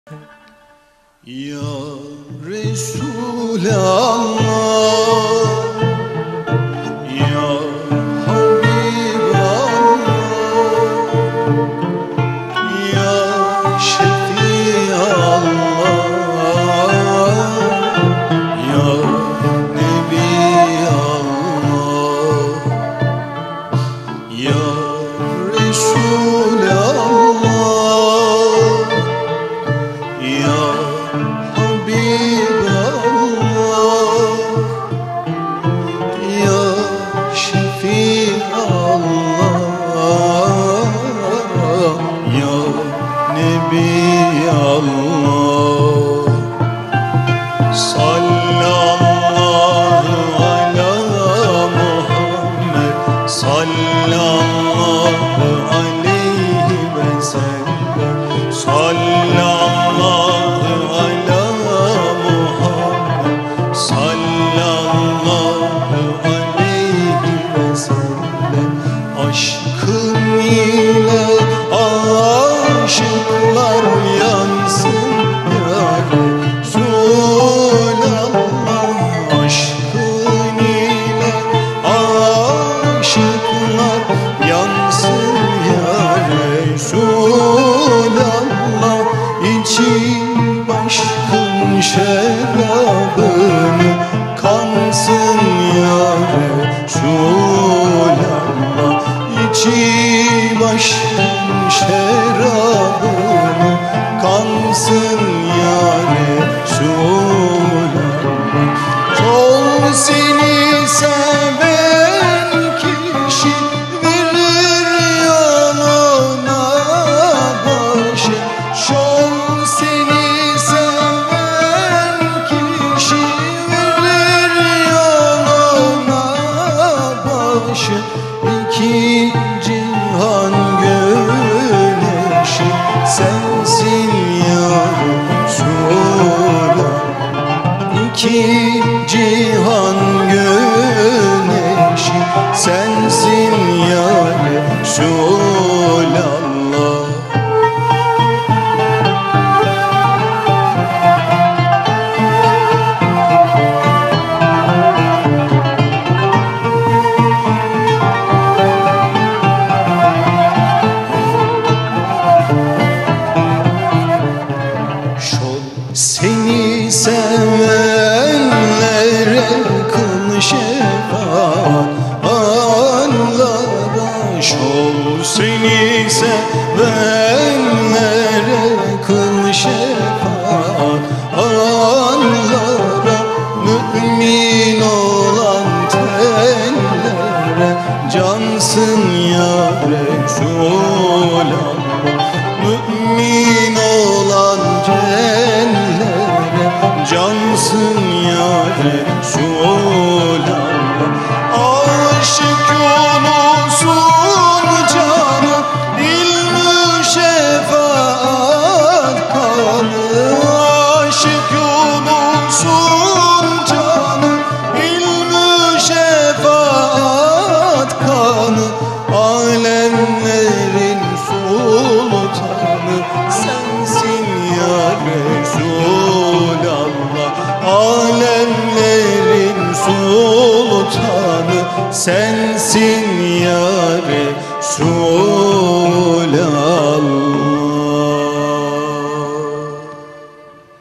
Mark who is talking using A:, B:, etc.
A: Ya Resulallah, ya Habiballah, ya Şefiallah, ya Nebiallah, ya Resulallah, ya Habiballah, ya Şefiallah, ya Nebiallah. Sallallahu ala Muhammed, sallallahu aleyhi ve sellem, sallallahu ala Muhammed, sallallahu aleyhi ve sellem. Aşkın ile aşıklar yansın ya Resulallah. Aşkın ile aşıklar yansın ya Resulallah. İçin başkın şerabını kansın ya Resulallah. İçi başkın şerabını kansın ya Resulallah. Sol seni seven kişi verir yoluna başı. Sol seni seven kişi verir yoluna başı. İki cihan güneşi sensin ya Resulallah. İki cihan güneşi sensin ya Resulallah. Seni sevenlere kıl şefaat anlara. Şol seni sevenlere kıl şefaat anlara. Mümin olan tenlere cansın ya Resulallah. Mümin olan tenlere cansın ya Resulallah. Aşık olursun canı, ilmi şefaat kanı. Aşık olursun canı, ilmi şefaat kanı. Alemlerin sultanı sensin ya Resulallah. Alemlerin sultanı sen